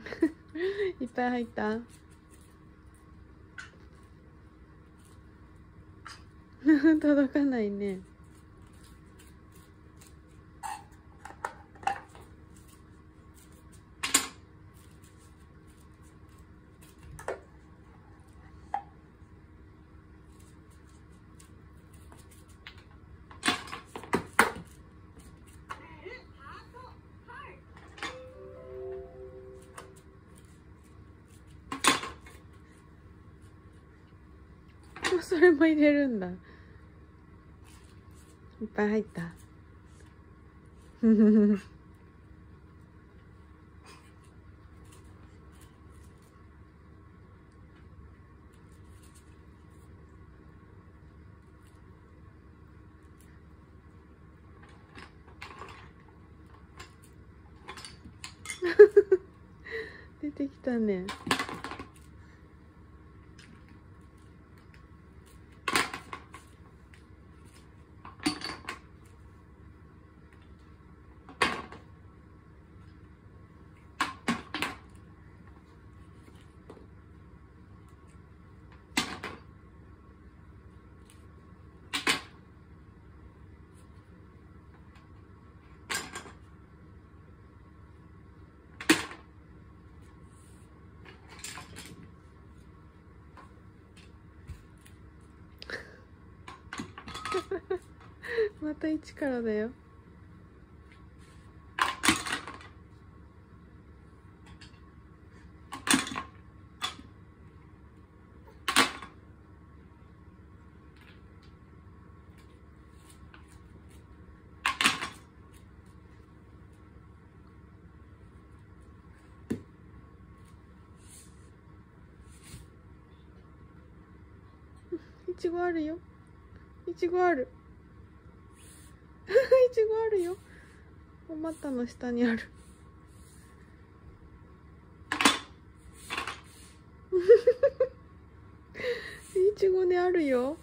いっぱい入った。届かないね。それも入れるんだ。いっぱい入った。出てきたね。また一からだよ。いちごあるよ。いちごある。いちごあるよ。お股の下にある。いちごね、あるよ。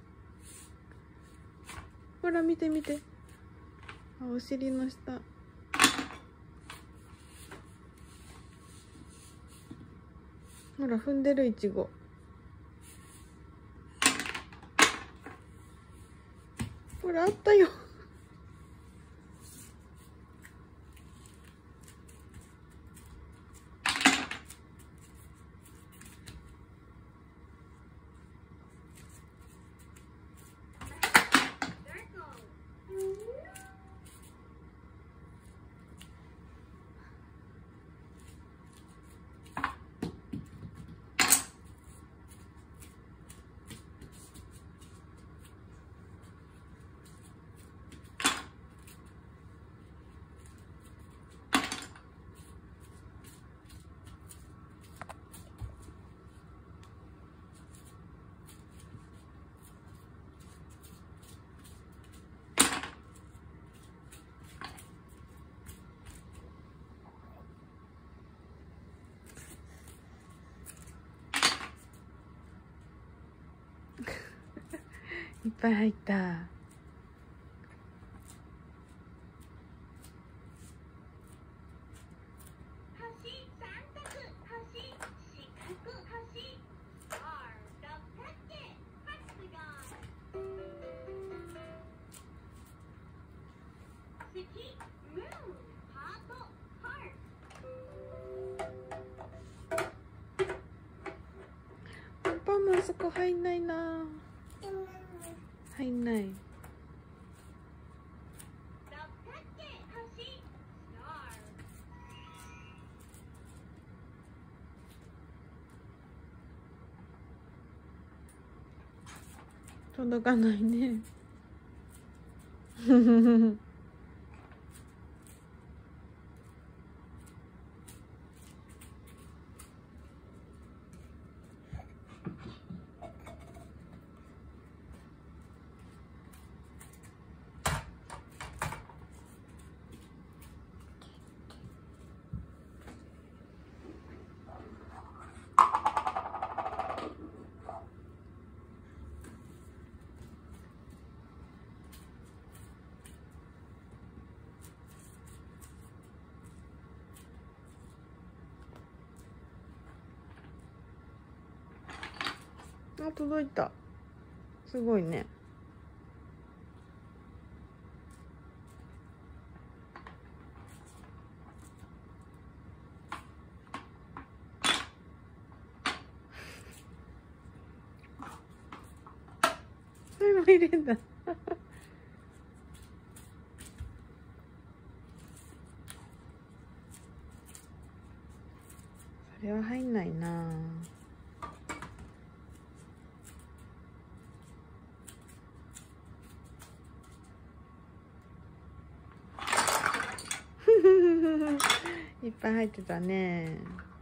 ほら見て見て。あ、お尻の下。ほら踏んでるいちご。ほらあったよ。いっぱい入った。アンパンマンそこ入んないな。入んない。届かないね。 あ、届いた。すごいね。それも入れんだ。それは入んないな。いっぱい入ってたね。